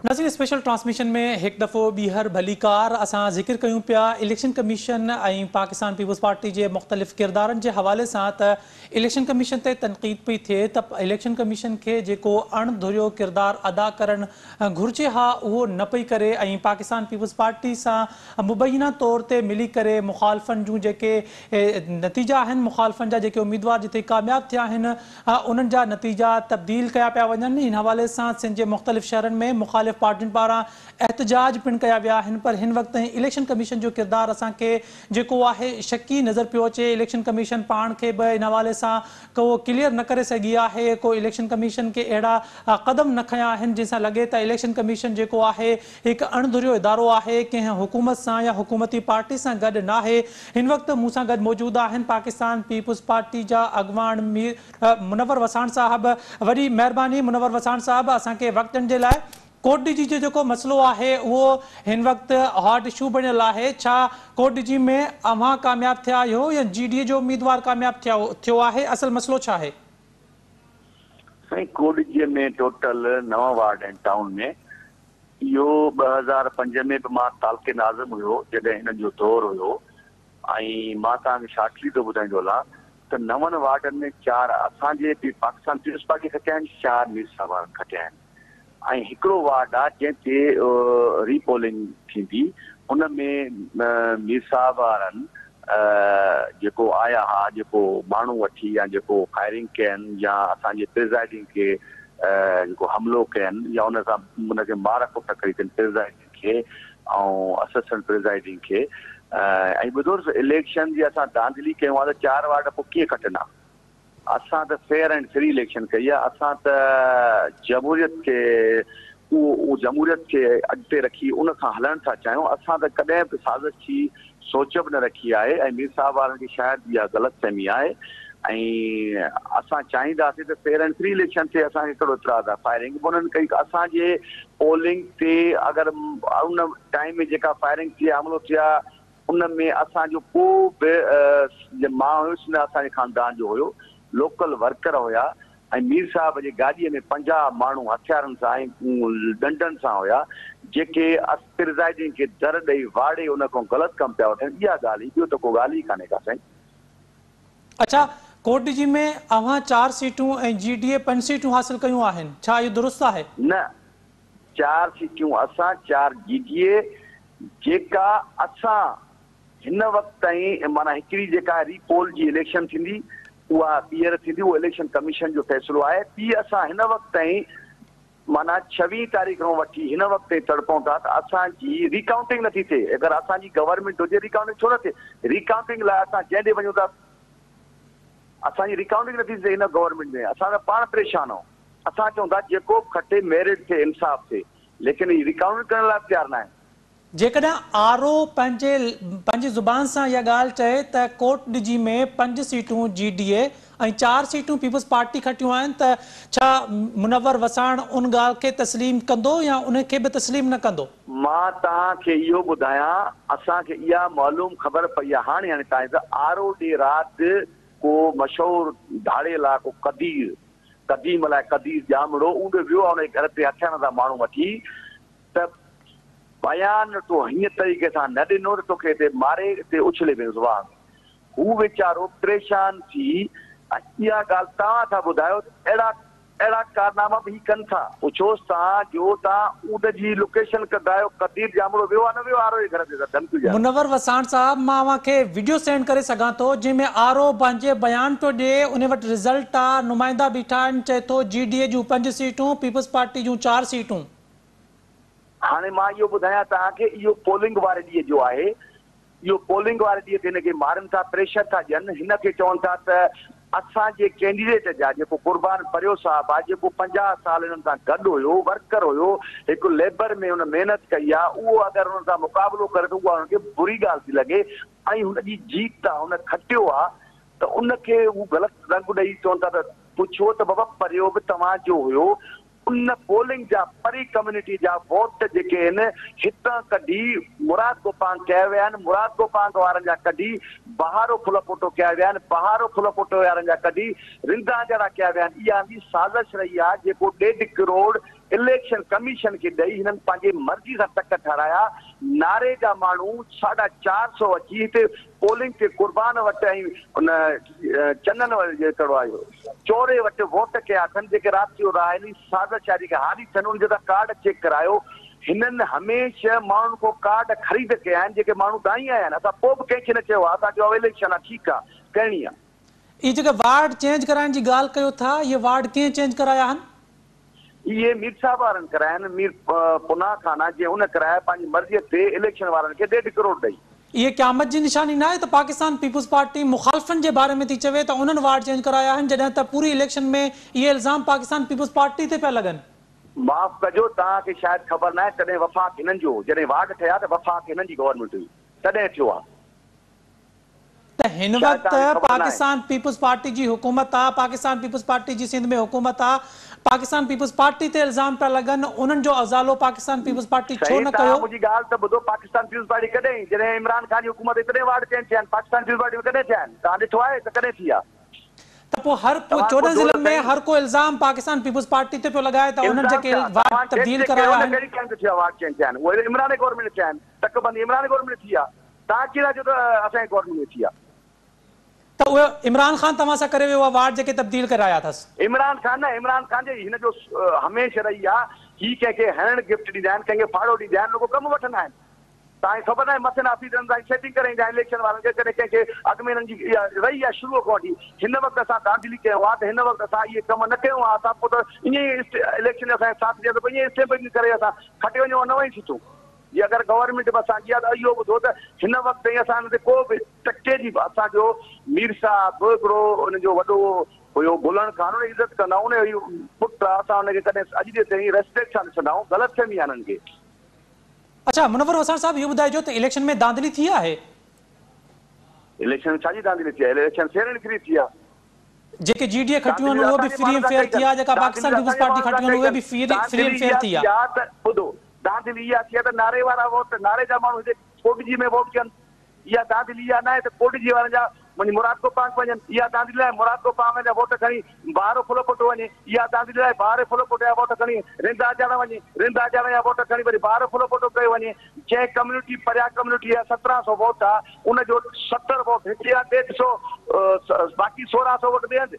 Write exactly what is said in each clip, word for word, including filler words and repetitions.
नाज़रीन special transmission में एक दफ़ो ॿीहर भलीकार असां ज़िक्र कयूं पिया इलेक्शन कमीशन ऐं पाकिस्तान पीपल्स पार्टी के मुख़्तलिफ़ किरदारनि के हवाले सां त इलेक्शन कमीशन ते तनक़ीद पई थिए त इलेक्शन कमीशन के जेको अणधुरियो किरदार अदा करण घुर्जे हा उहो न पई करे ऐं पाकिस्तान पीपल्स पार्टी सां मुबैना तौर ते मिली करे मुखालफ़न जूं जेके नतीजा आहिनि मुखालफ़न जा जेके उम्मीदवार जिते कामयाब थिया आहिनि उन्हनि जा नतीजा तब्दील कया पिया वञनि। इन हवाले सां सिंध जे मुख़्तलिफ़ शहरनि में मुखालिफ़ पार्टियुनि पारां एहतजाज पिण कया विया आहिनि, पर हिन वक़्त इलेक्शन कमीशन जो किरदार असांखे जेको आहे शकी नज़र पियो अचे। इलेक्शन कमीशन पाण खे बि इन हवाले सां को क्लियर न करे सघी आहे, को इलेक्शन कमीशन के अहिड़ा क़दम न खयां आहिनि जंहिंसां लॻे त इलेक्शन कमीशन जेको आहे हिकु अणधुरियो इदारो आहे, कंहिं हुकूमत सां या हुकूमती पार्टी सां गॾु न आहे। हिन वक़्तु मूंसां गॾु मौजूदु आहिनि पाकिस्तान पीपल्स पार्टी जा अॻवान मीर मुनव्वर वसाण साहब। वॾी महिरबानी मुनव्वर वसाण साहब, असांखे वक़्तनि जे लाइ कोट डिजी जो जेको मसलो आहे उहो हिन वक़्तु हॉट इशू बणियल आहे। छा कोट डिजी में अव्हां कामयाब थिया आहियो या जीडीए जो उम्मीदवार कामयाब थियो थियो आहे? असल मसलो छा आहे? साईं, कोट डिजी में टोटल नव वार्ड आहिनि टाउन में। इहो ॿ हज़ार पंज में बि मां तालके नाज़िम हुयो जॾहिं हिन जो दौर हुयो, ऐं मां तव्हांखे शार्टली थो ॿुधाईंदो हलां त नवनि वार्डनि में चारि असांजे पाकिस्तान पीपल्स पार्टी खटिया आहिनि, चारि मीसा वारनि खटिया आहिनि ऐं हिकिड़ो वार्ड आहे जंहिं ते रीपोलिंग थींदी। हुन में मीसा वारनि जेको आया हा, जेको माण्हू वठी या जेको फायरिंग कयनि या असांजे प्रिज़ाइडिंग खे जेको हमिलो कयनि या हुन सां हुनखे मार कुट कई अथनि प्रिज़ाइडिंग खे ऐं असिस्टेंट प्रिज़ाइडिंग खे। ऐं ॿुधो इलेक्शन जी असां धांधली कयूं आहे त चारि वार्ड पोइ कीअं खटंदा? असां त फेयर एंड फ्री इलेक्शन कई आहे। असां त जमहूरियत खे उहो उहो जमहूरियत खे अॻिते रखी उन खां हलण था चाहियूं। असां त कॾहिं बि साज़िश जी सोच बि न रखी आहे ऐं मीर साहब वारनि खे शायदि इहा ग़लतफ़हमी आहे। ऐं असां चाहींदासीं त फेयर एंड फ्री इलेक्शन थिए। असांखे कहिड़ो इतराज़ आहे? फायरिंग बि उन्हनि कई। असांजे पोलिंग ते अगरि उन टाइम में जेका फायरिंग थी हमिलो थिया उन में असांजो को बि मां हुयुसि न, असांजे ख़ानदान जो हुयो, लोकल वर्कर हुया ऐं मीर साहब जी गाॾीअ में पंजाह माण्हू हथियारनि सां ऐं डंडनि सां हुया जेके प्रिज़ाइडिंग खे दर ॾेई वाड़े उन खां ग़लति कमु पिया वठनि। इहा ॻाल्हि ॿियो त को ॻाल्हि ई कान्हे का साईं। अच्छा, कोट डिजी में अव्हां चारि सीटूं ऐं जीडीए पंज सीटूं हासिल कयूं आहिनि, छा इहो दुरुस्त आहे? न, चारि सीटियूं असां, चारि जीडीए। जेका असां हिन वक़्तु ताईं माना हिकिड़ी जेका रीपोल जी इलेक्शन थींदी उहा ॿीहर थींदी, उहो इलेक्शन कमीशन जो फ़ैसिलो आहे। ॿी असां हिन वक़्तु ताईं माना छवीह तारीख़ खां वठी हिन वक़्तु ताईं तड़पूं था त असांजी रिकाउंटिंग नथी थिए। अगरि असांजी गवर्नमेंट हुजे रिकाउंटिंग छो न थिए? रिकाउंटिंग लाइ असां जंहिं ॾे वञूं था असांजी रिकाउंटिंग नथी थिए हिन गवर्नमेंट में। असां त पाण परेशान आहियूं। असां चऊं था जेको खटे मेरिट थिए, इंसाफ़ थिए, लेकिन हीअ रिकाउंटिंग करण लाइ तयारु न आहे। जेकॾहिं आर ओ पंहिंजे पंहिंजी ज़ुबान सां इहा ॻाल्हि चए त कोट डिजी में पंज सीटूं जीडीए ऐं चारि सीटूं पीपल्स पार्टी खटियूं आहिनि, त छा मुनव्वर वसाण उन ॻाल्हि खे तस्लीम कंदो या उनखे बि तस्लीम न कंदो? मां तव्हांखे इहो ॿुधायां, असांखे इहा मालूम ख़बर पई आहे हाणे हाणे ताईं त आर ओ ॾे राति को मशहूरु धाड़ियल आहे, को कदीर कदीम अलाए कदीर ॼामड़ो उन वियो आहे उनजे घर ते हथियारनि सां माण्हू वठी त बयान तो हीअं तरीक़े सां न ॾिनो त तोखे हिते मारे हिते उछले पियो ज़ुबान। हू वीचारो परेशान थी इहा ॻाल्हि तव्हां था ॿुधायो अहिड़ा अहिड़ा कारनामा बि कनि था। पुछोसि तव्हां जो तव्हां ऊंट जी लोकेशन कंदा आहियो, कदीर जामड़ो वियो आहे न वियो आरो जे घर ते धमकियूं? मुनव्वर वसाण साहब, मां अव्हांखे वीडियो सेंड करे सघां थो जंहिंमें आरो पंहिंजे बयान पियो ॾिए, उन वटि रिज़ल्ट आहे, नुमाइंदा बीठा आहिनि, चए थो जीडीए जूं पंज सीटूं पीपल्स पार्टी जूं चारि सीटूं। हाणे मां इहो ॿुधायां तव्हांखे, इहो पोलिंग वारे ॾींहं जो आहे। इहो पोलिंग वारे ॾींहं ते हिनखे मारनि था, प्रेशर था ॾियनि। हिनखे चवनि था त असांजे कैंडिडेट जा जेको कुर्बान परियो साहब आहे, जेको पंजाह साल हिननि सां गॾु हुयो, वर्कर हुयो, हिकु लेबर में हुन महिनत कई आहे, उहो अगरि हुन सां मुक़ाबिलो करे त उहा हुनखे बुरी ॻाल्हि थी लॻे ऐं हुनजी जीत आहे, हुन खटियो आहे त उनखे हू ग़लति रंग ॾेई चवनि था त पुछो त बाबा परियो बि तव्हांजो हुयो। उन पोलिंग जा परी कम्युनिटी जा वोट जेके आहिनि हितां कढी मुराद गोपांग कया विया आहिनि, मुराद गोपांग वारनि जा कढी बहारो फुल फोटो कया विया आहिनि, बहारो फुल फोटो वारनि जा कढी रिंदा जहिड़ा कया विया आहिनि। इहा बि साज़िश रही आहे जेको ॾेढ करोड़ इलेक्शन कमीशन खे ॾेई हिननि पंहिंजे मर्ज़ी सां टक ठाराया। नारे जा माण्हू साढा चारि सौ अची हिते पोलिंग ते कुर्बान वटि ऐं उन चनन कहिड़ो आहे चौरे वटि वोट कया अथनि जेके राति जो रायनी सादा शादी खे हारी अथनि उनजो त कार्ड चेक करायो। हिननि हमेशह माण्हुनि खां कार्ड ख़रीद कया आहिनि जेके माण्हू दाई आया आहिनि। असां पोइ बि कंहिंखे न चयो आहे, असां चयो इलेक्शन आहे ठीकु आहे करणी आहे। ये जेके वार्ड चेंज कराइण जी ॻाल्हि कयो था, ये वार्ड कीअं चेंज कराया आहिनि? ये मीर साहब वारनि कराया आहिनि, मीर पुना खाना जीअं उन कराया पंहिंजी मर्ज़ीअ ते इलेक्शन वारनि खे ॾेढ करोड़ ॾेई। ये क़यामत जी निशानी ना है तो पाकिस्तान पीपुल्स पार्टी मुखालफन के बारे में थी चवे तो उन्हनि वार्ड चेंज कराया आहिनि जॾहिं त पूरी इलेक्शन में ये इल्ज़ाम पाकिस्तान पीपुल्स पार्टी ते पिया लगन। माफ़ कजो, तव्हांखे शायदि ख़बर न आहे तॾहिं वफ़ाक़ हिननि जो जॾहिं वार्ड ठहिया त वफ़ाक़ हिननि जी गवर्नमेंट हुई तॾहिं थियो आहे। त हिन वक्त पाकिस्तान पीपुल्स पार्टी जी हुकूमत आ, पाकिस्तान पीपुल्स पार्टी जी सिंध में हुकूमत आ, पाकिस्तान पीपुल्स पार्टी ते इल्ज़ाम पिया लगन, उन्हनि जो अज़ालो पाकिस्तान पीपुल्स पार्टी छो न कयो? मुंहिंजी ॻाल्हि त ॿुधो, पाकिस्तान पीपुल्स पार्टी कॾहिं जॾहिं इमरान खान जी हुकूमत तॾहिं वार्ड चेंज थिया आहिनि। पाकिस्तान पीपुल्स पार्टी में कॾहिं थिया आहिनि? तव्हां ॾिठो आहे त कॾहिं थी आहे? त पोइ हर चोॾहं ज़िलनि में हर को इल्ज़ाम पाकिस्तान पीपुल्स पार्टी ते पियो लॻाए त उन्हनि जेके वार्ड तब्दील कराया आहिनि कहिड़ी टाइम ते थिया वार्ड चेंज थिया आहिनि? उहे इमरान गवर्नमेंट थिया आहिनि, तकबंदी इमरान गवर्नमेंट थी आहे। तव्हां कीअं जो त असांजी गवर्नमेंट में थी आहे? तो वो इमरान खान तव्हां सां करे वियो आहे वार्ड जेके तब्दील कराया अथसि? इमरान खान न, इमरान खान जे हिन जो हमेशह रही आहे ही कंहिंखे हणण गिफ्ट ॾींदा आहिनि, कंहिंखे फाड़ो ॾींदा आहिनि, लोग कमु वठंदा आहिनि। तव्हांखे ख़बर न आहे मथे ऑफिसरनि सां सेटिंग करे ईंदा आहिनि इलेक्शन वारनि खे, कॾहिं कंहिंखे अॻु में हिननि जी रही आहे शुरूअ खां वठी। हिन वक़्तु असां दांधली कयो आहे त हिन वक़्तु असां इहे कम न कयूं आहे, असां पोइ त ईअं ई इलेक्शन असांखे साथ ॾिए त पोइ ईअं स्टेपिंग करे असां खटे वञूं न वञी सुठो। ये अगर गवर्नमेंट बि असांजी आहे त इहो ॿुधो त हिन वक़्तु ताईं असां हिन ते को बि टके जी असांजो मीर साहब हिकिड़ो हुनजो वॾो हुयो बुलण खान उन इज़त कंदा उन पुटु आहे, असां हुनखे कॾहिं अॼु जे ताईं रेस्पेक्ट सां ॾिसंदा आहियूं। ग़लतफ़हमी आहे हिननि खे। अच्छा मुनव्वर वसार साहब इहो ॿुधाइजो त इलेक्शन में धांधली थी आहे? इलेक्शन छाजी धांधली थी आहे? इलेक्शन फेयर एंड फ्री थी आहे। जेके जीडीए खटियूं आहिनि उहो बि फ्री एंड फेयर थी आहे, जेका पाकिस्तान पीपुल्स पार्टी खटियूं आहिनि उहे बि फ्री एंड फेयर थी आहे। ॿुधो, धांधली इहा थी आहे त नारे वारा वोट नारे जा माण्हू हिते कोटजी में वोट कनि, इहा धांधली इहा न आहे त कोटजी वारनि जा वञी मुराद को पाक वञनि, इहा धांधली आहे मुराद को पाक जा वोट खणी ॿाहिरि फुलो पुट वञे, इहा धांधली आहे ॿाहिरि फुलो पुट जा वोट खणी रिंदा अचण वञे, रिंदा अचण जा वोट खणी वरी ॿाहिरि फुलो पुट कयो वञे। जंहिं कम्यूनिटी परियां कम्यूनिटी आहे सत्रहं सौ वोट आहे, उनजो सतरि वोट हिते आहे, ॾेढ सौ बाक़ी सोरहं सौ वोट ॿियनि।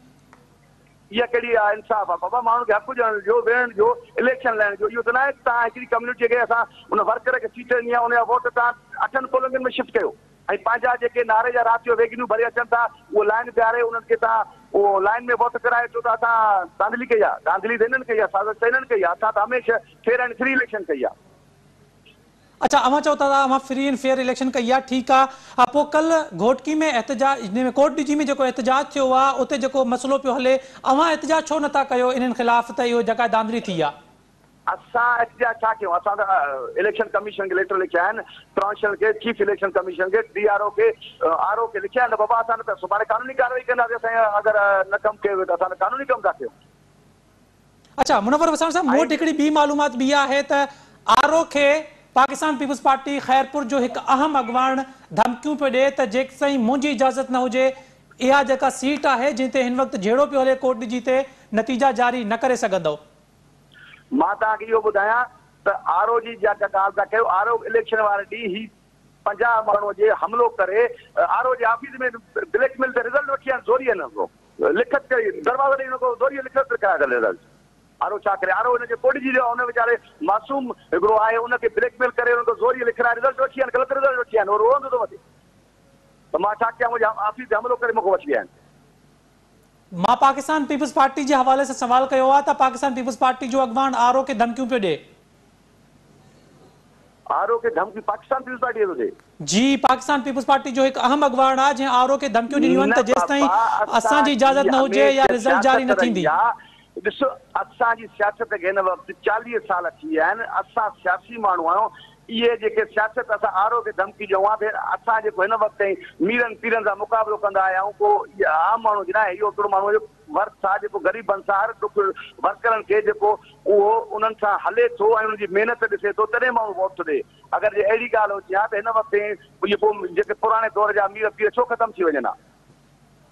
इहा कहिड़ी आहे इंसाफ़ आहे? बाबा माण्हू खे हक़ ॾियण जो, वेहण जो, इलेक्शन लड़ण जो, इहो त न आहे तव्हां हिकिड़ी कम्यूनिटी खे असां उन वर्कर खे सीट ॾिनी आहे उनजा वोट तव्हां अठनि पोलिंगनि में शिफ्ट कयो ऐं पंहिंजा जेके नारे जा राति जो वेगिनियूं भरे अचनि था उहो लाइन बीहारे उन्हनि खे तव्हां उहो लाइन में वोट कराए अचो त असां धांधली कई आहे? धांधली त हिननि कई आहे, साज़िश त हिननि कई आहे। असां त हमेशह फेयर एंड फ्री इलेक्शन कई आहे। अच्छा अवां चओ था अवां फ्री एंड फेयर इलेक्शन कई आहे, ठीकु आहे। पोइ कल्ह घोटकी में एहतजाज हिन में कोट डी में जेको एहतजाज थियो आहे उते जेको मसइलो पियो हले, अवां एहतजाज छो नथा कयो इन्हनि ख़िलाफ़ त इहो जेका धांधली थी आहे? असां एहतजाज छा कयूं? असां त इलेक्शन कमीशन खे लेटर लिखिया आहिनि, ट्रांशल खे, चीफ इलेक्शन कमीशन खे, डी आर ओ खे, आर ओ खे लिखिया आहिनि। बाबा असां न त सुभाणे कानूनी कार्रवाई कंदासीं, असां अगरि न कमु कयो त असां कानूनी कमु था कयूं। अच्छा मुनव्वर वसार साहब मूं वटि हिकिड़ी ॿी मालूमात बि आहे त आर ओ खे पाकिस्तान पीपुल्स पार्टी खैरपुर जो एक अहम अगवान धमकियों पे ॾे त जेसिताईं मुंहिंजी इजाज़त न हुजे इहा जेका सीट आहे जिते हिन वक्त जहिड़ो पियो हले कोर्ट जी ते नतीजा जारी न करे सघंदो। मां तव्हांखे इहो ॿुधायां त आर ओ जी जेका ॻाल्हि था कयो, आर ओ इलेक्शन वारे ॾींहुं ही पंजाह माण्हूअ जे हमिलो करे आर ओ जे ऑफिस में ब्लैकमेल ते रिज़ल्ट वठी आहिनि, ज़ोरीअ न लिखत करे दरवाज़े ॾेई हुन ज़ोरीअ लिखत कराए रिज़ल्ट। आरो छा करे? आरो हुनजे कोटजी जो हुन वीचारे मासूम हिकिड़ो आहे उनखे ब्लैकमेल करे हुनखे ज़ोरीअ लिखराए रिज़ल्ट वठी आहिनि, ग़लति रिज़ल्ट वठी आहिनि, उहो रोअंदो थो वञे त मां छा कयां? मुंहिंजे ऑफिस ते हमिलो करे मूंखे वठी विया आहिनि। मां पाकिस्तान पीपुल्स पार्टी जे हवाले सां सवाल कयो आहे त पाकिस्तान पीपुल्स पार्टी जो अगवान आर ओ खे धमकियूं पियो ॾे। आर ओ खे धमकी पाकिस्तान पीपुल्स पार्टी थो ॾे? जी, पाकिस्तान पीपुल्स पार्टी जो हिकु अहम अगवान आहे जंहिं आर ओ खे धमकियूं ॾिनियूं आहिनि त जेसिताईं असांजी इजाज़त न हुजे या रिज़ल्ट जारी न थींदी। ॾिसो असांजी सियासत खे हिन वक़्तु चालीह साल थी विया आहिनि, असां सियासी माण्हू आहियूं। इहे जेके सियासत असां आर ओ खे धमकी ॾियूं आहे फिर असां जेको हिन वक़्तु ताईं मीरनि पीरनि सां मुक़ाबिलो कंदा आया आहियूं, को आम माण्हू जो न आहे, इहो हिकिड़ो माण्हू जो वर्क आहे जेको ग़रीबनि सां हर दुख वर्करनि खे जेको उहो उन्हनि सां हले थो ऐं उनजी महिनत ॾिसे थो तॾहिं माण्हू वोट थो ॾे। अगरि जे अहिड़ी ॻाल्हि हुजे हा त हिन वक़्तु इहे पोइ जेके पुराणे दौर जा मीर पीर छो ख़तमु थी वञनि हा?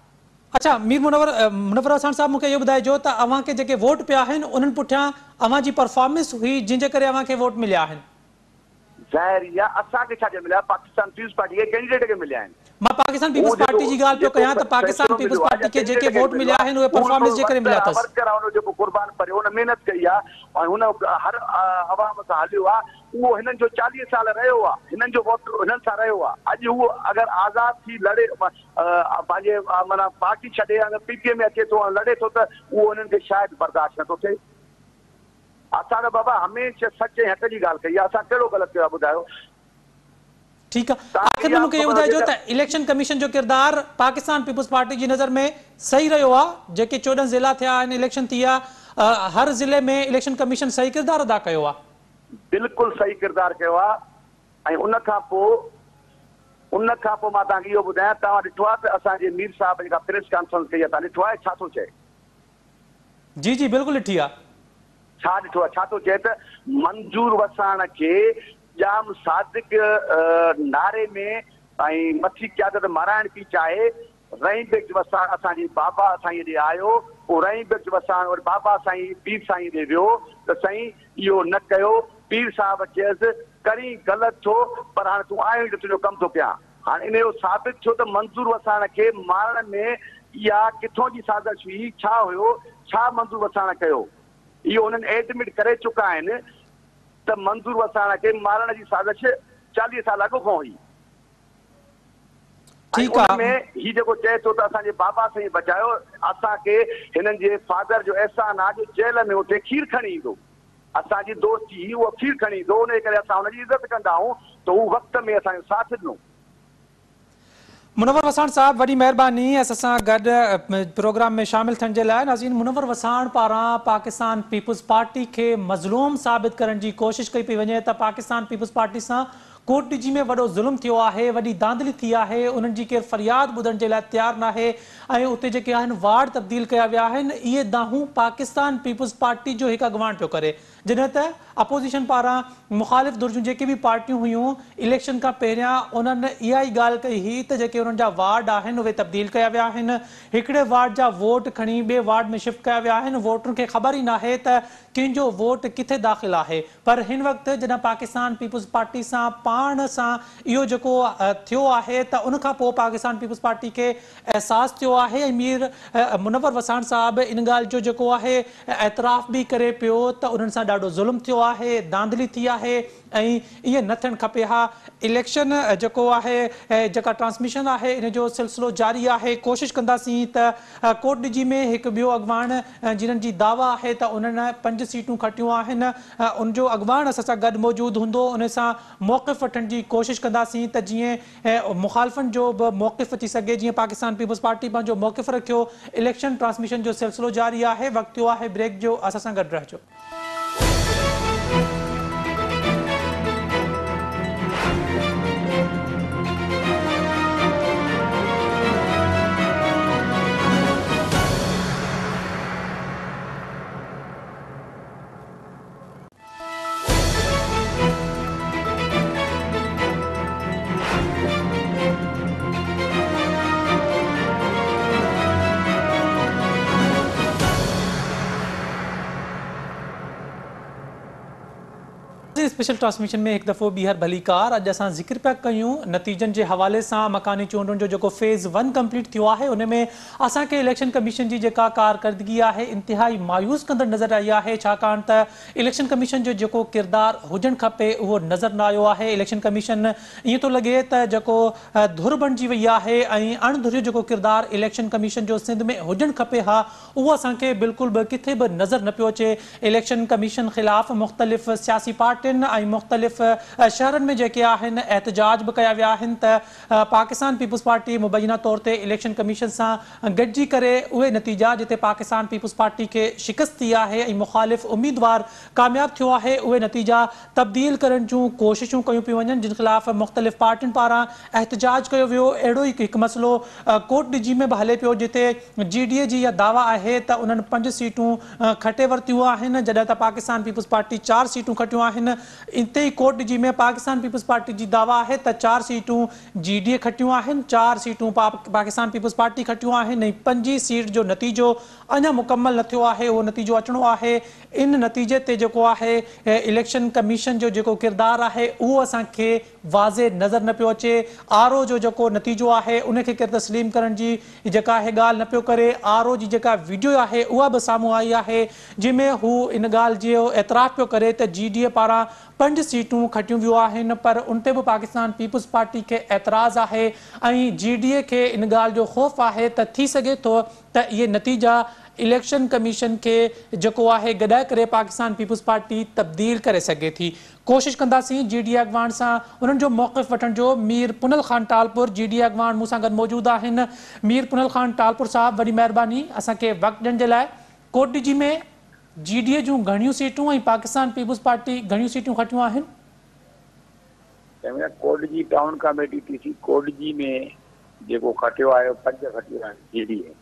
अच्छा मीर मुनवर मुनवर हसन साहब मूंखे इहो ॿुधाइजो त अव्हां खे जेके वोट पिया आहिनि उन्हनि पुठियां अव्हां जी परफॉर्मेंस हुई जंहिंजे करे अव्हां खे वोट मिलिया आहिनि? ज़ाहिर आहे असांखे छा मिलिया, पाकिस्तान पीपल्स पार्टी के कैंडिडेट खे मिलिया आहिनि। मां पाकिस्तान पीपल्स पार्टी जी ॻाल्हि पियो कयां त पाकिस्तान पीपल्स पार्टी खे जेके वोट मिलिया आहिनि उहे परफॉर्मेंस जे करे मिलिया अथसि। वर्कर आहे जेको कुर्बान करे हुन महिनत कई आहे ऐं हुन हर अवाम सां हलियो आहे, उहो हिननि जो चालीह साल रहियो आहे, हिननि जो वोट हिननि सां रहियो आहे। अॼु उहो अगरि आज़ाद थी लड़े पंहिंजे माना पार्टी छॾे अगरि पीटीए में अचे थो लड़े थो त उहो हिननि खे शायदि बर्दाश्त नथो थिए। असां त बाबा हमेशह सच ऐं हक़ जी ॻाल्हि कई आहे, असां कहिड़ो ग़लति कयो आहे ॿुधायो? ठीक है, आखिर में मूंखे इहो ॿुधाइजो त इलेक्शन कमीशन जो किरदार पाकिस्तान पीपल्स पार्टी जी नज़र में सही रहियो आहे? जेके चोॾहं ज़िला थिया आहिनि, इलेक्शन थी आहे, हर ज़िले में इलेक्शन कमीशन सही किरदार अदा कयो आहे? बिल्कुलु सही किरदार कयो आहे। ऐं उन खां पोइ उन खां पोइ मां तव्हांखे इहो ॿुधायां, तव्हां ॾिठो आहे त असांजे मीर साहब जेका प्रेस कॉन्फ्रेंस कई आहे, तव्हां ॾिठो आहे छा थो चए? जी जी बिल्कुलु ॾिठी आहे। छा ॾिठो आहे? छा थो चए त मंजूर वसाण खे जाम सादिक नारे में ऐं मथी क़यादत माराइण थी चाहे। रही बिच वसाण असांजी बाबा साईं ॾे आयो, पोइ रही बिच वसाण वरी बाबा साईं पीर साईं ॾे वियो त साईं इहो न कयो। पीर साहिब चयसि करी ग़लति थो, पर हाणे तूं आयो त तुंहिंजो कमु थो कयां। हाणे इन जो साबित थियो त मंजूर वसाण खे मारण में इहा किथों जी साज़िश हुई, छा हुयो, छा मंजूर वसाण कयो? इहो हुननि एडमिट करे चुका आहिनि त मंजूर वसाण खे मारण जी साज़िश चालीह साल अॻु खां हुई। में ही जेको चए थो त असांजे बाबा साईं बचायो, असांखे हिननि जे फादर जो एहसान आहे जो जेल में उते खीर खणी ईंदो, असांजी दोस्ती ही उहो खीर खणी ईंदो, उन करे असां हुनजी इज़त कंदा आहियूं त हू वक़्त में असांजो साथ ॾिनो। मुनवर वसाण साहब वॾी महिरबानी असां सां गॾु प्रोग्राम में शामिल थियण जे लाइ। नाज़रीन, मुनवर वसाण पारां पाकिस्तान पीपल्स पार्टी खे मज़लूम साबित करण जी कोशिश कई पई वञे त पाकिस्तान पीपल्स पार्टी सां कोर्ट डी जी में वॾो ज़ुल्म थियो आहे, वॾी दांधली थी आहे, उन्हनि जी केरु फ़रियाद ॿुधण जे लाइ तयारु न आहे ऐं उते जेके आहिनि वार्ड तब्दील कया विया आहिनि। इहे दाहूं पाकिस्तान पीपल्स पार्टी जो हिकु अॻवान पियो करे, जॾहिं त अपोज़िशन पारां मुख़ालिफ़ धुर जूं जेके बि पार्टियूं हुयूं इलेक्शन खां पहिरियां उन्हनि इहा ई ॻाल्हि कई हुई त जेके उन्हनि जा वार्ड आहिनि उहे तब्दील कया विया आहिनि, हिकिड़े वार्ड जा वोट खणी ॿिए वार्ड में शिफ्ट कया विया आहिनि। वोटरुनि खे ख़बर ई न आहे त कंहिंजो वोट किथे दाख़िल आहे। पर हिन वक़्तु जॾहिं पाकिस्तान पीपल्स पार्टी सां पाण सां इहो जेको थियो आहे त उनखां पोइ पाकिस्तान पीपल्स पार्टी खे अहसासु थियो आहे ऐं मीर मुनवर वसाण साहब इन ॻाल्हि जो जेको आहे एतराफ़ बि करे पियो त उन्हनि सां ॾाढो ज़ुल्म थियो आहे, दांधली थी आहे ऐं ईअं न थियणु खपे हा। इलेक्शन जेको आहे जेका ट्रांसमिशन आहे इन जो सिलसिलो जारी आहे। कोशिशि कंदासीं त कोर्ट डी जी में हिकु ॿियो अॻवान जिन्हनि जी दावा आहे त उन्हनि पंज सीटूं खटियूं आहिनि, उनजो अॻवान असां सां गॾु मौजूदु हूंदो, उन सां मौक़िफ़ वठण जी कोशिशि कंदासीं त जीअं मुख़ालिफ़नि जो बि मौक़िफ़ अची सघे। जीअं पाकिस्तान पीपल्स पार्टी पंहिंजो मौक़िफ़ रखियो, इलेक्शन ट्रांसमिशन जो सिलसिलो जारी आहे। वक़्तु थियो आहे ब्रेक जो, असां सां गॾु रहिजो। स्पेशल ट्रांसमिशन में एक दफ़ो ॿीहर भली कार। अॼु असां ज़िक्र पिया कयूं नतीजनि जे हवाले सां मकानी चूंडुनि जो जेको फेज़ वन कंप्लीट थियो आहे उन में असांखे इलेक्शन कमीशन जी जेका कारकर्दगी आहे इंतिहाई मायूस कंदड़ नज़र आई आहे, छाकाणि त इलेक्शन कमीशन जो जेको किरदारु हुजणु खपे उहो नज़र न आयो आहे। इलेक्शन कमीशन ईअं थो लॻे त जेको धुर बणिजी वई आहे ऐं अणधुरियो जेको किरदारु इलेक्शन कमीशन जो सिंध में हुजणु खपे हा, उहो असांखे बिल्कुलु बि किथे बि नज़र न पियो अचे। इलेक्शन कमीशन ख़िलाफ़ मुख़्तलिफ़ सियासी पार्टियुनि ऐं मुख़्तलिफ़ शहरनि में जेके आहिनि एहतजाज बि कया विया आहिनि त पाकिस्तान पीपल्स पार्टी मुबैना तौर ते इलेक्शन कमीशन सां गॾिजी करे उहे नतीजा जिते पाकिस्तान पीपल्स पार्टी खे शिकस्त थी आहे ऐं मुख़ालिफ़ उम्मीदवार कामयाबु थियो आहे उहे नतीजा तब्दील करण जूं कोशिशूं कयूं पियूं वञनि, जिन ख़िलाफ़ मुख़्तलिफ़ पार्टियुनि पारां एहतजाज कयो वियो। अहिड़ो ई हिकु मसइलो कोर्ट डी जी में बि हले पियो, जिते जी डी ए जी इहा दावा आहे त उन्हनि पंज सीटूं खटे वरितियूं आहिनि, जॾहिं त पाकिस्तान पीपल्स पार्टी चार सीटूं खटियूं आहिनि। इते ई कोर्ट जी में पाकिस्तान पीपल्स पार्टी जी दावा है त चार सीटूं जी डी ए खटियूं आहिनि, चार सीटूं पा, पाकिस्तान पीपल्स पार्टी खटियूं आहिनि, ऐं पंजी सीट जो नतीजो अञा मुकम्मल न थियो आहे, उहो नतीजो अचणो आहे। इन नतीजे ते जेको आहे इलेक्शन कमीशन जो जेको किरदारु आहे उहो असांखे वाज़े नज़र न पियो अचे। आर ओ जो जेको नतीजो आहे उनखे केरु तस्लीम करण जी जेका आहे ॻाल्हि न पियो करे। आर ओ जी जेका वीडियो आहे उहा बि साम्हूं आई आहे, जंहिंमें हू इन ॻाल्हि जो एतिराफ़ पियो करे त जी डी ए पारां पंज सीटूं खटियूं वियूं आहिनि, पर उन ते बि पाकिस्तान पीपल्स पार्टी खे एतिराज़ आहे ऐं जी डी ए खे इन ॻाल्हि जो ख़ौफ़ आहे त थी सघे थो त इहे नतीजा इलेक्शन कमीशन के जेको आहे गॾाए करे पाकिस्तान पीपल्स पार्टी तब्दील करे सघे थी। कोशिश कंदासीं जी डी ए अॻवान सां उन्हनि जो मौक़िफ़ वठण जो। Mir Punal Khan Talpur G D A अॻवान मूं सां गॾु मौजूदु आहिनि। मीर पुनल ख़ान टालपुर साहब, वॾी महिरबानी असांखे वक़्तु ॾियण जे लाइ। कोट जी में जी डी ए जूं घणियूं सीटूं ऐं पाकिस्तान पीपल्स पार्टी घणियूं सीटूं खटियूं आहिनि? कोट जी town committee T C Kot जी में जेको खटियो आहे पंज खटियो आहे जी डी ए,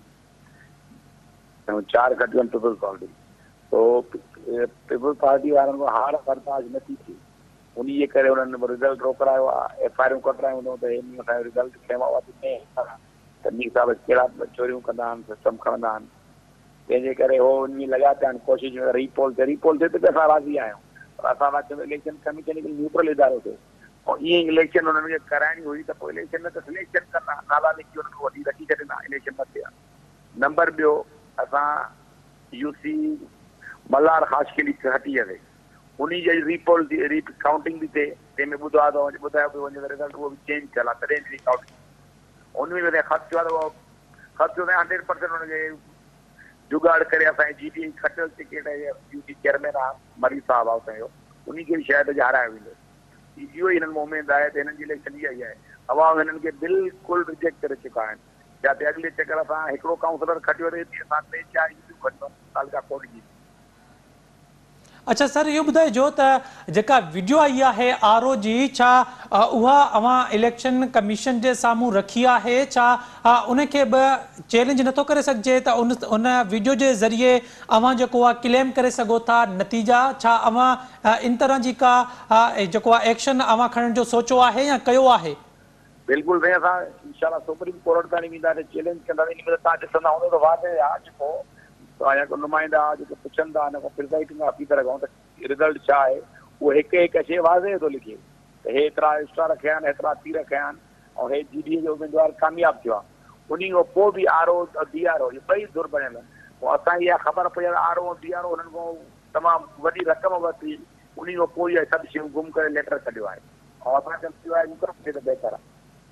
चार खटियूं आहिनि पीपल्स पार्टी। तो पीपल्स पार्टी वारनि खां हार बर्दाश्त नथी थी, उन जे करे उन्हनि रिज़ल्ट रोकरायो आहे, एफ आई आर कढायूं त असांजो रिज़ल्ट त मीर साहिब कहिड़ा चोरियूं कंदा आहिनि, सिस्टम खणंदा आहिनि, तंहिंजे करे हो उन में लॻा पिया आहिनि कोशिशि में रीपोल थिए। रीपोल थिए त बि असां राज़ी आहियूं, पर असां था इलेक्शन कमीशन हिकिड़ी न्यूट्रल इदारो थियो ऐं ईअं ई इलेक्शन हुननि खे कराइणी हुई त पोइ इलेक्शन में त सिलेक्शन कंदा, नाला लिखी हुननि खे वठी रखी छॾींदा, इलेक्शन न थिया। नंबर ॿियो, असां यू सी मल्हार ख़ासकेली हटी आहे, उन जी रीपोल थी री काउंटिंग थी थिए, तंहिंमें ॿुधायो त ॿुधायो पियो वञे त रिज़ल्ट उहो बि चेंज थियल आहे, तॾहिं री काउंटिंग उन में ख़र्च थियो आहे त उहो ख़र्च थियो आहे हंड्रेड परसेंट हुनखे जुगाड़ करे असांजे जी डी ए खटियल टिकेट यू सी चेयरमैन आहे मरी साहब आहे उतां जो, उन खे बि शायदि हारायो वेंदो। इहो ई हिननि में उमेदु आहे त हिननि जी इलेक्शन इहा ई आहे। अवाम हिननि खे बिल्कुलु रिजेक्ट करे चुका आहिनि। जाते अॻिले चकर असां हिकिड़ो काउंसलर खटियो रहे असां टे चारि खटियो तालका कोट जी। अच्छा सर, इहो ॿुधाइजो त जेका वीडियो आई आहे आर ओ जी, छा उहा अवां इलेक्शन कमीशन जे साम्हूं रखी आहे? छा उनखे बि चैलेंज नथो करे सघिजे त उन उन वीडियो जे ज़रिए अवां जेको आहे क्लेम करे सघो था नतीजा? छा अवां इन तरह जी का जेको आहे एक्शन अवां खणण जो सोचियो आहे या कयो आहे? बिल्कुलु साईं, असां इंशाल्लाह सुप्रीम कोर्ट ताईं वेंदासीं, चैलेंज कंदासीं। इन में तव्हां ॾिसंदा हूंदो त वादे आहे जेको को नुमाइंदा जेको पुछंदा हिन खां प्रिज़ाइड कंदा ऑफिसर खां त रिज़ल्ट छा आहे, उहो हिकु हिकु शइ वाज़े थो लिखे त हे एतिरा स्टार रखिया आहिनि, हेतिरा तीर रखिया आहिनि ऐं हे जी डी ए जो उमेदवार कामयाबु थियो आहे। उन खां पोइ बि R O D R O इहे ॿई दुर बणियल आहिनि। पोइ असांखे इहा ख़बर पई आहे R O D R O हुननि खां तमामु वॾी रक़म वरिती, उन खां पोइ इहे सभु शयूं गुम करे लेटर छॾियो आहे ऐं असां चयो आहे त बहितर आहे।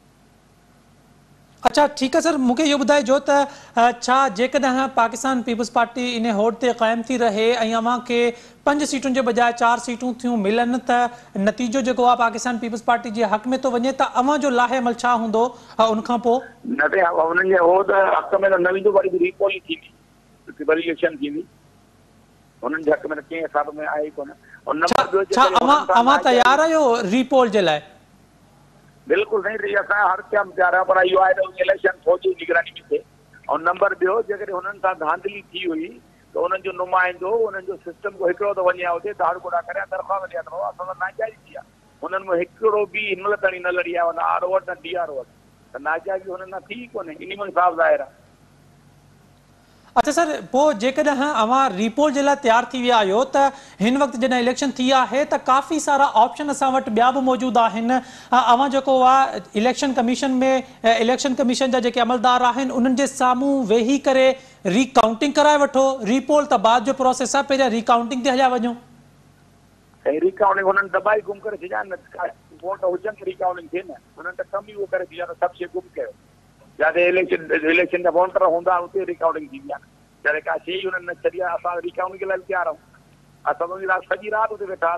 अच्छा ठीक है सर, मूंखे इहो ॿुधाइजो त छा जेकॾहिं पाकिस्तान पीपल्स पार्टी इन होड़ ते क़ाइमु थी रहे ऐं अवां खे पंज सीटुनि जे बजाय चार सीटूं थियूं मिलनि त नतीजो जेको आहे पाकिस्तान पीपल्स पार्टी जे हक़ में थो वञे, त अवां जो लाहे अमल छा हूंदो उनखां पोइ? न ते हुननि जे हो त हक़ में त न वेंदो, वरी बि रीपोल ई थींदी, वरी इलेक्शन थींदी, हुननि जे हक़ में त कंहिं हिसाब में आहे ई कोन। छा अवां अवां तयारु आहियो रीपोल जे लाइ? बिल्कुलु साईं, असां हर कमु तयारु आहे, पर इहो आहे त इलेक्शन फौजी निगरानी में थिए। ऐं नंबर ॿियो, जेकॾहिं हुननि सां धांधली थी हुई त हुननि जो नुमाइंदो हुननि जो सिस्टम को हिकिड़ो त वञे हुते दाड़ गोड़ा करे दरख़्वास्त ॾिया अथव, असां त नाजाइज़ थी आहे। हुननि में हिकिड़ो बि हिनमहिल ताईं न लड़ी आहे, न आर ओ वटि न डी आर ओ वटि, त नाजाइज़ी हुननि सां थी कोन्हे, इन में साफ़ ज़ाहिर आहे। अच्छा सर, पोइ जेकॾहिं अवां रीपोल जे लाइ तयारु थी विया आहियो त हिन वक़्तु जॾहिं इलेक्शन थी आहे त काफ़ी सारा ऑप्शन असां वटि ॿिया बि मौजूदु आहिनि। अवां जेको आहे इलेक्शन कमीशन में इलेक्शन कमीशन जा जेके अमलदार आहिनि उन्हनि जे साम्हूं वेही करे रीकाउंटिंग कराए वठो, रीपोल त बाद जो प्रोसेस आहे, पहिरियां रीकाउंटिंग ते हलिया वञो। साईं रिकाउंटिंग हुननि दॿाई गुम करे छॾिया न, वोट हुजनि त रिकाउंटिंग थिए न, हुननि त कमु ई उहो करे छॾिया, सभु शइ गुम कयो। जिते इलेक्शन इलेक्शन जा वोटर हूंदा उते रिकाउंटिंग थींदी आहे, जॾहिं का शइ हुननि न छॾी आहे। असां रिकाउंटिंग लाइ तयारु आहियूं, असां सॼी राति सॼी राति उते वेठा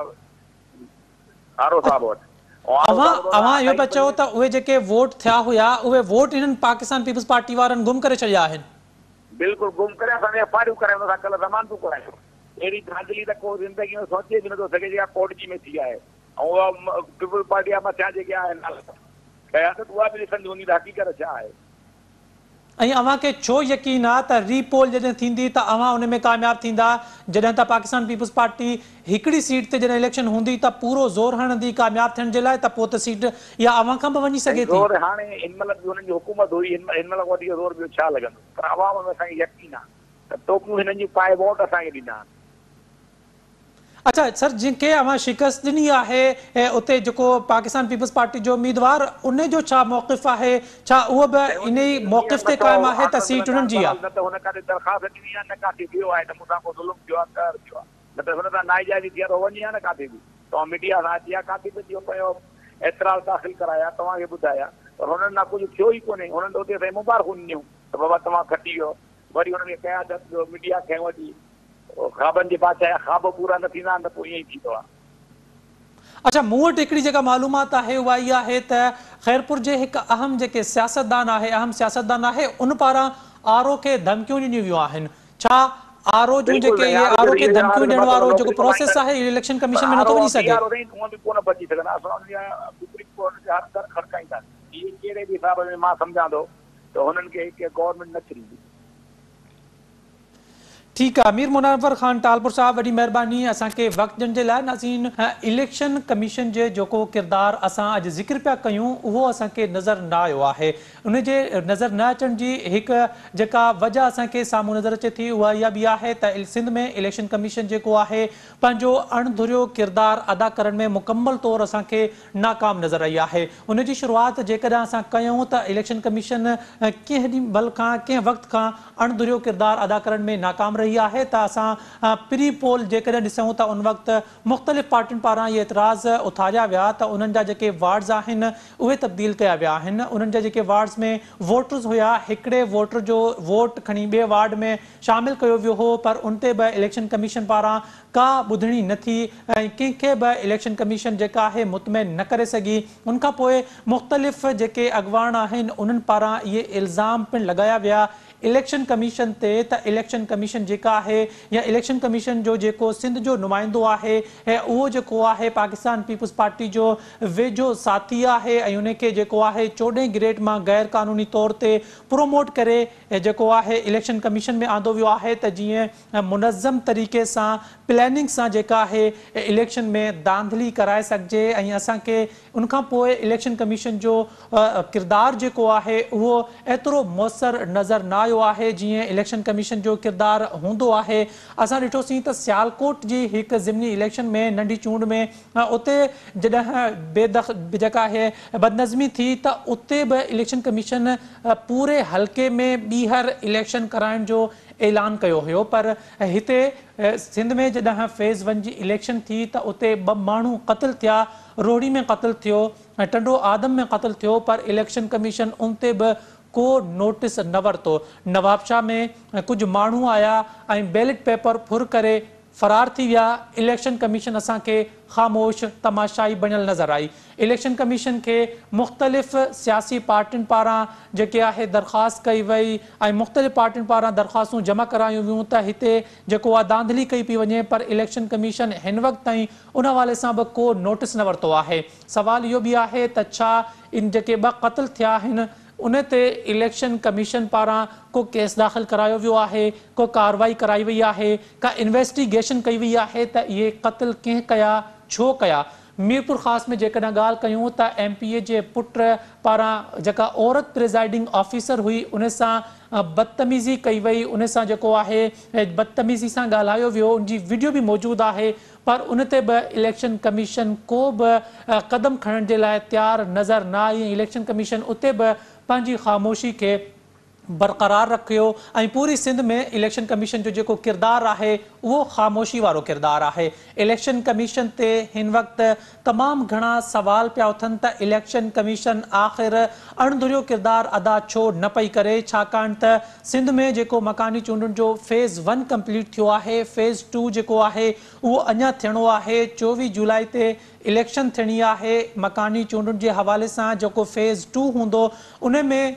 आर ओ साहिब वटि। अवां अवां इहो पिया चओ त उहे जेके वोट थिया हुया उहे वोट हिननि पाकिस्तान पीपल्स पार्टी वारनि गुम करे छॾिया आहिनि। बिल्कुलु गुम करे असां एफ आई आर करायूं, असां कल्ह ज़मानतूं करायूं। अहिड़ी धांधली त को ज़िंदगी में सोचे बि नथो सघे जेका कोर्ट जी में थी आहे। ऐं उहा पीपल्स पार्टी जा मथियां जेके आहिनि कया त उहा बि ॾिसंदी हूंदी त हक़ीक़त छा आहे। ऐं अव्हां खे छो यकीन आहे त रीपोल जॾहिं थींदी त अव्हां उन में कामयाब थींदा, जॾहिं त पाकिस्तान पीपल्स पार्टी हिकिड़ी सीट ते जॾहिं इलेक्शन हूंदी त पूरो ज़ोर हणंदी कामयाब थियण जे लाइ, त पोइ त सीट इहा अव्हां खां बि वञी सघे थी। ज़ोर हाणे हिन महिल बि हुननि जी हुकूमत हुई, हिन हिन महिल वधीक ज़ोर ॿियो छा लॻंदो, पर अवाम में असांखे यकीन आहे त टोपियूं हिननि जी पाए वोट असांखे ॾींदा आहिनि। अच्छा सर, जंहिंखे अव्हां शिकस्त ॾिनी आहे उते जेको पाकिस्तान पीपल्स पार्टी जो उम्मीदवार, उन जो छा मौक़िफ़ आहे? छा उहो बि इन ई मौक़िफ़ ते क़ाइमु आहे त सीट उन्हनि जी आहे? न त हुन काथे दरख़्वास्त ॾिनी आहे, न काथे वियो आहे त मूंसां को ज़ुल्म थियो आहे, कहर थियो आहे, न त हुन सां नाइजाइज़ी थी आहे त वञी आहे न काथे बि। तव्हां मीडिया सां अची आहे, काथे बि थियो पियो एतिराज़ दाख़िल कराया, तव्हांखे ॿुधाया, पर हुननि सां कुझु थियो ई कोन्हे। हुननि त उते असांजी मुबारकूं ॾिनियूं त बाबा तव्हां खटी वियो, वरी हुननि खे क़यादत ॾियो, मीडिया खे वठी ख़्वाबनि जे बादशाह ख़्वाब पूरा न थींदा आहिनि त पोइ ईअं ई थींदो आहे। अच्छा, मूं वटि हिकिड़ी जेका मालूमात आहे उहा इहा आहे त ख़ैरपुर जे हिकु अहम जेके सियासतदान आहे अहम सियासतदान आहे उन पारां आरो खे धमकियूं ॾिनियूं वियूं आहिनि। छा आरो जूं जेके इहे आरो खे धमकियूं ॾियण वारो जेको प्रोसेस आहे इलेक्शन कमीशन में नथो वञी सघे? कहिड़े बि हिसाब में मां सम्झां थो त हुननि खे गवर्नमेंट न छॾींदी। ठीकु आहे, मीर मुनव्वर ख़ान टालपुर साहब, वॾी महिरबानी असांखे वक़्तु ॾियण जे लाइ। नाज़रीन, इलेक्शन कमीशन जे जेको किरदारु असां अॼु ज़िक्र पिया कयूं उहो असांखे नज़र न आयो आहे। उन जे नज़र न अचण जी हिकु जेका वजह असांखे साम्हूं नज़र अचे थी उहा इहा बि आहे त सिंध में इलेक्शन कमीशन जेको आहे पंहिंजो अणधुरियो किरदारु अदा करण में मुकमल तौरु असांखे नाकाम नज़र आई आहे। उन जी शुरूआति जेकॾहिं असां कयूं त इलेक्शन कमीशन कंहिं महिल खां कंहिं वक़्त खां अणधुरियो किरदारु अदा करण में नाकाम रही आहे त असां प्री पोल जेकॾहिं ॾिसूं त उन वक़्तु मुख़्तलिफ़ पार्टियुनि पारां इहे एतिराज़ उथारिया विया त उन्हनि जा जेके वार्ड्स आहिनि उहे तब्दील कया विया आहिनि। उन्हनि जा जेके वार्ड्स में वोटर्स हुया, हिकिड़े वोटर जो वोट खणी ॿिए वार्ड में शामिलु कयो वियो हो, पर उन ते बि इलेक्शन कमीशन पारां का ॿुधणी न थी ऐं कंहिंखे बि इलेक्शन कमीशन जेका आहे मुतमइन न करे सघी। उनखां पोइ मुख़्तलिफ़ जेके अॻवान आहिनि उन्हनि पारां इहे इल्ज़ाम पिणु लॻाया विया इलेक्शन कमीशन ते त इलेक्शन कमीशन जेका आहे या इलेक्शन कमीशन जो जेको सिंध जो नुमाइंदो आहे ऐं उहो जेको आहे पाकिस्तान पीपल्स पार्टी जो वेझो साथी आहे ऐं उनखे जेको आहे चोॾहें ग्रेड मां गैर क़ानूनी तौर ते प्रोमोट करे जेको आहे इलेक्शन कमीशन में आंदो वियो आहे त जीअं मुनज़म तरीक़े सां प्लैनिंग सां जेका आहे इलेक्शन में धांधली कराए सघिजे ऐं असांखे उनखां पोइ इलेक्शन कमीशन जो किरदारु जेको आहे उहो एतिरो मुयसरु नज़र न आयो आहे जीअं इलेक्शन कमीशन जो किरदारु हूंदो आहे। असां ॾिठोसीं त सियालकोट जी हिकु ज़िमनी इलेक्शन में नंढी चूंड में उते जॾहिं बेदख़ जेका आहे बदनज़मी थी त उते बि इलेक्शन कमीशन पूरे हल्के में ॿीहर इलेक्शन कराइण जो ऐलान कयो हुयो, पर हिते सिंध में जॾहिं फेज़ वन जी इलेक्शन थी त उते ॿ माण्हू क़त्ल थिया, रोहड़ी में क़त्ल थियो, टंडो आदम में क़त्ल थियो, पर इलेक्शन कमीशन उन ते बि को नोटिस न वरितो। नवाबशाह में कुझु माण्हू आया ऐं बैलेट पेपर फुर करे फरार थी विया। इलेक्शन कमीशन असांखे ख़ामोश तमाशाई बणियल नज़र आई। इलेक्शन कमीशन खे मुख़्तलिफ़ सियासी पार्टियुनि पारां जेके आहे दरख़्वास्त कई वई ऐं मुख़्तलिफ़ पार्टियुनि पारां दरख़्वास्तूं जमा करायूं वियूं त हिते जेको आहे धांधली कई पई वञे, पर इलेक्शन कमीशन हिन वक़्त ताईं उन हवाले सां बि को नोटिस न वरितो आहे। सुवालु इहो बि आहे त छा इन जेके ॿ क़त्ल थिया आहिनि उन ते इलेक्शन कमीशन पारां को केस दाख़िल करायो वियो आहे, को कार्रवाई कराई वई आहे, का इन्वेस्टिगेशन कई वई आहे त इहे क़त्ल कंहिं कया, छो कया? मीरपुर ख़ास में जेकॾहिं ॻाल्हि कयूं त एम पी ए जे पुट पारां जेका औरत प्रिज़ाइडिंग ऑफिसर हुई उन सां बदतमीज़ी कई वई, उन सां जेको आहे बदतमीज़ी सां ॻाल्हायो वियो, उनजी वीडियो बि मौजूदु आहे, पर उन ते बि इलेक्शन कमीशन को बि क़दम खणण जे लाइ तयारु नज़र न आई। इलेक्शन कमीशन उते बि पंहिंजी ख़ामोशी खे बरक़रार रखियो ऐं पूरी सिंध में इलेक्शन कमीशन जो जेको किरदारु आहे उहो ख़ामोशी वारो किरदारु आहे। इलेक्शन कमीशन ते हिन वक़्तु तमामु घणा सवाल पिया उथनि त इलेक्शन कमीशन आख़िर अणधुरियो किरदारु अदा छो न पई करे, छाकाणि त सिंध में जेको मकानी चूंडुनि जो फेज़ वन कंप्लीट थियो आहे, फेज़ टू जेको आहे उहो अञा थियणो आहे। चोवीह जुलाई ते इलेक्शन थियणी आहे। मकानी चूंडुनि जे हवाले सां जेको फेज़ टू हूंदो उन में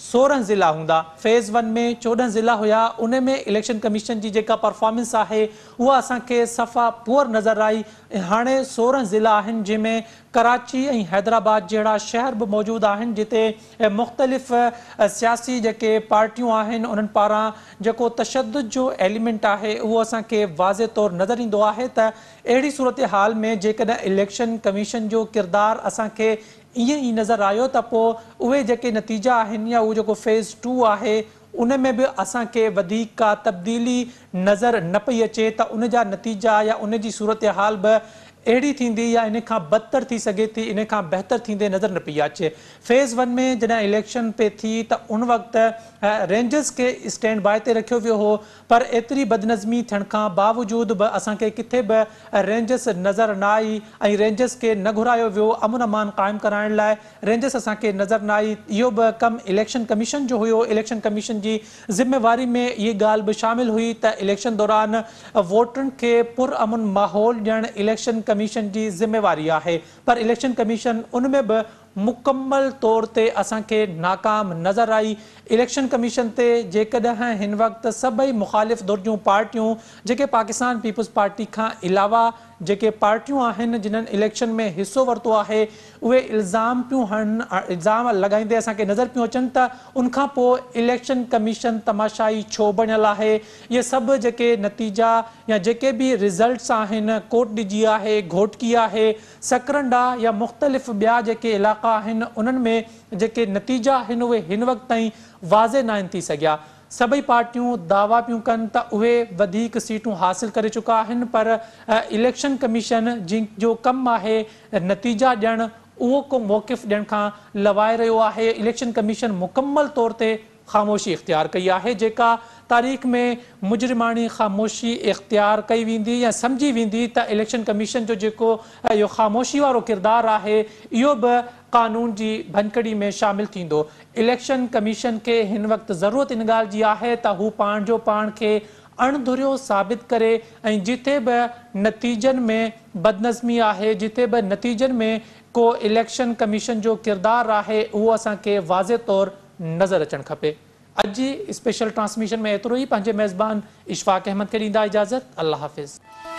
सोरहं ज़िला हूंदा। फेज़ वन में चोॾहं ज़िला हुया, उन में इलेक्शन कमीशन जी जेका परफॉर्मेंस आहे उहा असांखे सफ़ा पुअर नज़र आई। हाणे सोरहं ज़िला आहिनि जंहिंमें कराची ऐं हैदराबाद जहिड़ा शहर बि मौजूदु आहिनि जिते मुख़्तलिफ़ सियासी जेके पार्टियूं आहिनि उन्हनि पारां जेको तशद्दुद जो एलिमेंट आहे उहो असांखे वाज़े तौरु नज़र ईंदो आहे त अहिड़ी सूरत हाल में जेकॾहिं इलेक्शन कमीशन जो किरदारु असांखे ईअं ई नज़र आयो त पोइ उहे जेके नतीजा आहिनि या उहो जेको फेज़ टू आहे उन में बि असांखे वधीक का तब्दीली नज़र न पई अचे त उन जा नतीजा या उन जी सूरत हाल बि अहिड़ी थींदी या इन खां बदतर थी सघे थी, इन खां बहितर थींदे नज़र न पई अचे। फेज़ वन में जॾहिं इलेक्शन पे थी त उन वक़्तु रेंजर्स खे स्टैंड बाय ते रखियो वियो हो, पर एतिरी बदनज़मी थियण खां बावजूदि बि असांखे किथे बि रेंजर्स नज़र न आई ऐं रेंजर्स खे न घुरायो वियो अमन अमान क़ाइमु कराइण लाइ। रेंजर्स असांखे नज़र न आई। इहो बि कमु इलेक्शन कमीशन जो हुयो। इलेक्शन कमीशन जी ज़िम्मेवारी में इहा ॻाल्हि बि शामिलु हुई त इलेक्शन दौरान वोटरनि खे पुरअमन माहौल ॾियणु इलेक्शन कमीशन जी ज़िम्मेवारी आहे, पर इलेक्शन कमीशन उन में बि मुकम्मल तौर ते असांखे नाकाम नज़र आई। इलेक्शन कमीशन ते जेकॾहिं हिन वक़्तु सभई मुख़ालिफ़ धुर जूं पार्टियूं जेके पाकिस्तान पीपल्स पार्टी खां अलावा जेके पार्टियूं आहिनि जिन्हनि इलेक्शन में हिसो वरितो आहे उहे इल्ज़ाम पियूं हणनि इल्ज़ाम लॻाईंदे असांखे नज़र पियूं अचनि त उनखां पोइ इलेक्शन कमीशन तमाशाई छो बणियल आहे। इहे सभु जेके नतीजा या जेके बि रिज़ल्ट्स आहिनि कोट ॾिजी आहे, घोटकी आहे, सकरंडा या मुख़्तलिफ़ ॿिया जेके इलाइक़ा आहिनि उन्हनि में जेके नतीजा आहिनि उहे हिन वक़्त ताईं वाज़े न आहिनि थी सघिया। सभई पार्टियूं दावा पियूं कनि त उहे वधीक सीटूं हासिल करे चुका आहिनि, पर इलेक्शन कमीशन जिन जो कमु आहे नतीजा ॾियणु उहो को मौक़िफ़ ॾियण खां लवाए रहियो आहे। इलेक्शन कमीशन मुकम्मल तौर ते ख़ामोशी इख़्तियार कई आहे, जेका तारीख़ में मुजरिमानी ख़ामोशी इख़्तियार कई वेंदी या सम्झी वेंदी त इलेक्शन कमीशन जो जेको इहो ख़ामोशी वारो किरदारु आहे इहो बि कानून जी भनकड़ी में शामिल थींदो। इलेक्शन कमीशन खे हिन वक़्तु ज़रूरत इन ॻाल्हि जी आहे त हू पाण जो पाण खे अणधुरियो साबित करे ऐं जिथे बि नतीजनि में बदनज़मी आहे, जिथे बि नतीजनि में को इलेक्शन कमीशन जो किरदारु आहे उहो असांखे वाज़े तौरु नज़र अचणु खपे। अॼु जी स्पेशल ट्रांसमिशन में एतिरो ई। पंहिंजे मेज़बान इशफाक अहमद खे ॾींदा इजाज़त। अल्लाह हाफ़िज़।